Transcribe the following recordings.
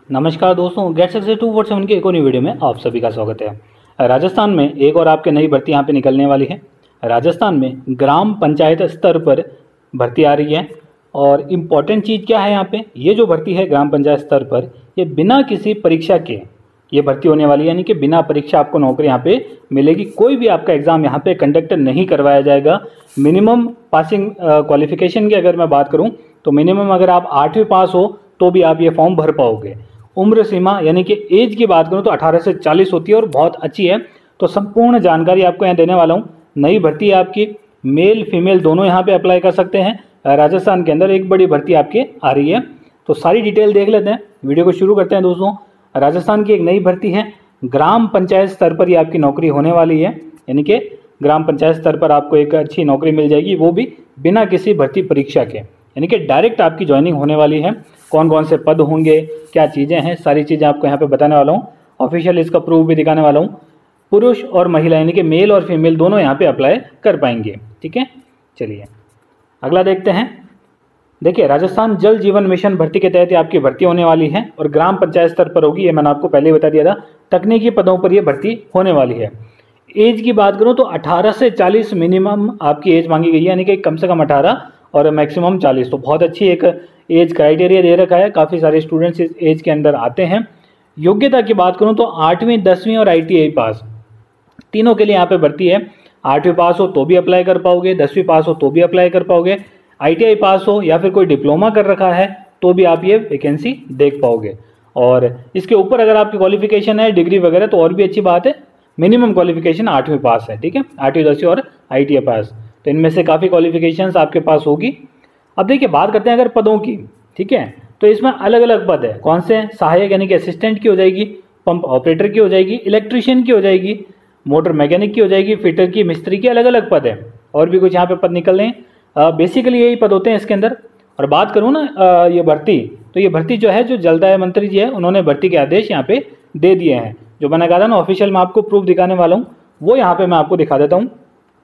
नमस्कार दोस्तों, get success 247 की एक और नई वीडियो में आप सभी का स्वागत है। राजस्थान में एक और आपके नई भर्ती यहाँ पे निकलने वाली है। राजस्थान में ग्राम पंचायत स्तर पर भर्ती आ रही है और इम्पॉर्टेंट चीज़ क्या है यहाँ पे, ये जो भर्ती है ग्राम पंचायत स्तर पर, ये बिना किसी परीक्षा के ये भर्ती होने वाली है, यानी कि बिना परीक्षा आपको नौकरी यहाँ पे मिलेगी। कोई भी आपका एग्जाम यहाँ पे कंडक्ट नहीं करवाया जाएगा। मिनिमम पासिंग क्वालिफिकेशन की अगर मैं बात करूँ तो मिनिमम अगर आप 8वीं पास हो तो भी आप ये फॉर्म भर पाओगे। उम्र सीमा यानी कि एज की बात करूं तो 18 से 40 होती है और बहुत अच्छी है। तो संपूर्ण जानकारी आपको यहाँ देने वाला हूँ। नई भर्ती है आपकी, मेल फीमेल दोनों यहाँ पे अप्लाई कर सकते हैं। राजस्थान के अंदर एक बड़ी भर्ती आपकी आ रही है, तो सारी डिटेल देख लेते हैं। वीडियो को शुरू करते हैं दोस्तों। राजस्थान की एक नई भर्ती है, ग्राम पंचायत स्तर पर ही आपकी नौकरी होने वाली है, यानी कि ग्राम पंचायत स्तर पर आपको एक अच्छी नौकरी मिल जाएगी, वो भी बिना किसी भर्ती परीक्षा के, यानी कि डायरेक्ट आपकी ज्वाइनिंग होने वाली है। कौन कौन से पद होंगे, क्या चीज़ें हैं, सारी चीज़ें आपको यहाँ पे बताने वाला हूँ। ऑफिशियल इसका प्रूफ भी दिखाने वाला हूँ। पुरुष और महिला यानी कि मेल और फीमेल दोनों यहाँ पे अप्लाई कर पाएंगे। ठीक है, चलिए अगला देखते हैं। देखिए, राजस्थान जल जीवन मिशन भर्ती के तहत आपकी भर्ती होने वाली है और ग्राम पंचायत स्तर पर होगी। ये मैंने आपको पहले ही बता दिया था। तकनीकी पदों पर यह भर्ती होने वाली है। एज की बात करूँ तो 18 से 40 मिनिमम आपकी एज मांगी गई है, यानी कि कम से कम 18 और मैक्सिमम 40। तो बहुत अच्छी एक एज क्राइटेरिया दे रखा है। काफ़ी सारे स्टूडेंट्स इस एज के अंदर आते हैं। योग्यता की बात करूं तो 8वीं 10वीं और ITI पास तीनों के लिए यहाँ पे भर्ती है। 8वीं पास हो तो भी अप्लाई कर पाओगे, 10वीं पास हो तो भी अप्लाई कर पाओगे, ITI पास हो या फिर कोई डिप्लोमा कर रखा है तो भी आप ये वैकेंसी देख पाओगे। और इसके ऊपर अगर आपकी क्वालिफिकेशन है डिग्री वगैरह तो और भी अच्छी बात है। मिनिमम क्वालिफिकेशन 8वीं पास है। ठीक है, 8वीं 10वीं और ITI पास, तो इनमें से काफ़ी क्वालिफिकेशंस आपके पास होगी। अब देखिए, बात करते हैं अगर पदों की। ठीक है, तो इसमें अलग अलग पद है। कौन से? सहायक यानी कि असिस्टेंट की हो जाएगी, पंप ऑपरेटर की हो जाएगी, इलेक्ट्रीशियन की हो जाएगी, मोटर मैकेनिक की हो जाएगी, फिटर की, मिस्त्री की, अलग अलग पद है। और भी कुछ यहाँ पे पद निकल रहे हैं। बेसिकली यही पद होते हैं इसके अंदर। और बात करूँ ना ये भर्ती, तो ये भर्ती जो है, जो जलदाय मंत्री जी है उन्होंने भर्ती के आदेश यहाँ पे दे दिए हैं। जो मैंने कहा था ना ऑफिशियल, मैं आपको प्रूफ दिखाने वाला हूँ, वो यहाँ पे मैं आपको दिखा देता हूँ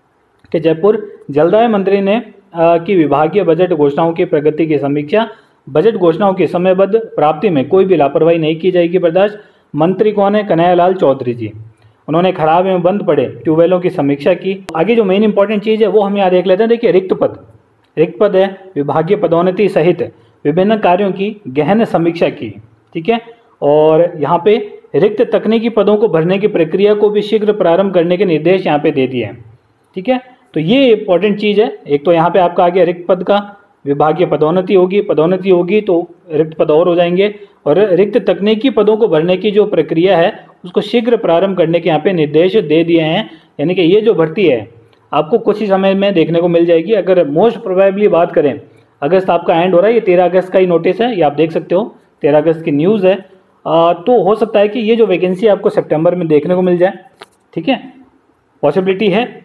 कि जयपुर जलदाय मंत्री ने कि विभागीय बजट घोषणाओं की प्रगति की समीक्षा, बजट घोषणाओं की समयबद्ध प्राप्ति में कोई भी लापरवाही नहीं की जाएगी बर्दाश्त। मंत्री कौन है? कन्हैयालाल चौधरी जी। उन्होंने खराब एवं बंद पड़े ट्यूबवेलों की समीक्षा की। आगे जो मेन इंपॉर्टेंट चीज़ है वो हम यहाँ देख लेते हैं। देखिए, रिक्त पद है, विभागीय पदोन्नति सहित विभिन्न कार्यों की गहन समीक्षा की। ठीक है, और यहाँ पे रिक्त तकनीकी पदों को भरने की प्रक्रिया को भी शीघ्र प्रारंभ करने के निर्देश यहाँ पे दे दिए हैं। ठीक है, तो ये इंपॉर्टेंट चीज़ है। एक तो यहाँ पे आपका आ गया रिक्त पद का, विभागीय पदोन्नति होगी तो रिक्त पद और हो जाएंगे। और रिक्त तकनीकी पदों को भरने की जो प्रक्रिया है उसको शीघ्र प्रारंभ करने के यहाँ पे निर्देश दे दिए हैं। यानी कि ये जो भर्ती है आपको कुछ ही समय में देखने को मिल जाएगी। अगर मोस्ट प्रोबेबली बात करें, अगस्त आपका एंड हो रहा है, ये 13 अगस्त का ही नोटिस है, ये आप देख सकते हो, 13 अगस्त की न्यूज़ है। तो हो सकता है कि ये जो वैकेंसी आपको सितंबर में देखने को मिल जाए। ठीक है, पॉसिबिलिटी है।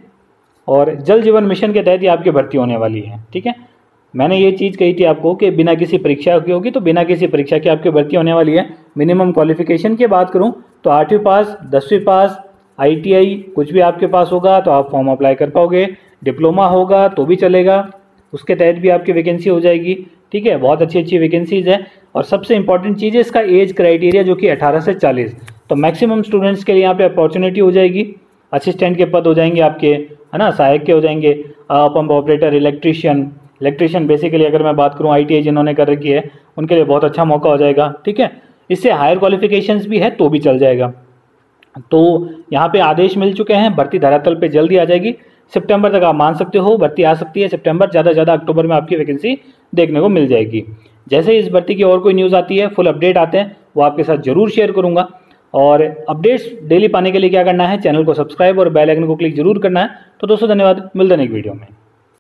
और जल जीवन मिशन के तहत ही आपकी भर्ती होने वाली है। ठीक है, मैंने ये चीज़ कही थी आपको कि बिना किसी परीक्षा की होगी, तो बिना किसी परीक्षा की आपकी भर्ती होने वाली है। मिनिमम क्वालिफिकेशन की बात करूं तो 8वीं पास, 10वीं पास, ITI कुछ भी आपके पास होगा तो आप फॉर्म अप्लाई कर पाओगे। डिप्लोमा होगा तो भी चलेगा, उसके तहत भी आपकी वैकेंसी हो जाएगी। ठीक है, बहुत अच्छी अच्छी वैकेंसीज है। और सबसे इंपॉर्टेंट चीज़ है इसका एज क्राइटेरिया, जो कि 18 से 40। तो मैक्सिमम स्टूडेंट्स के लिए यहाँ पे अपॉर्चुनिटी हो जाएगी। असिस्टेंट के पद हो जाएंगे आपके, है ना, सहायक के हो जाएंगे, पंप ऑपरेटर, इलेक्ट्रीशियन बेसिकली अगर मैं बात करूं ITI जिन्होंने कर रखी है उनके लिए बहुत अच्छा मौका हो जाएगा। ठीक है, इससे हायर क्वालिफिकेशंस भी है तो भी चल जाएगा। तो यहाँ पे आदेश मिल चुके हैं, भर्ती धरातल पे जल्दी आ जाएगी। सितंबर तक आप मान सकते हो भर्ती आ सकती है। सितंबर, ज़्यादा से ज़्यादा अक्टूबर में आपकी वैकेंसी देखने को मिल जाएगी। जैसे ही इस भर्ती की और कोई न्यूज़ आती है, फुल अपडेट आते हैं, वो आपके साथ जरूर शेयर करूँगा। और अपडेट्स डेली पाने के लिए क्या करना है, चैनल को सब्सक्राइब और बेल आइकन को क्लिक जरूर करना है। तो दोस्तों धन्यवाद, मिलते हैं एक वीडियो में।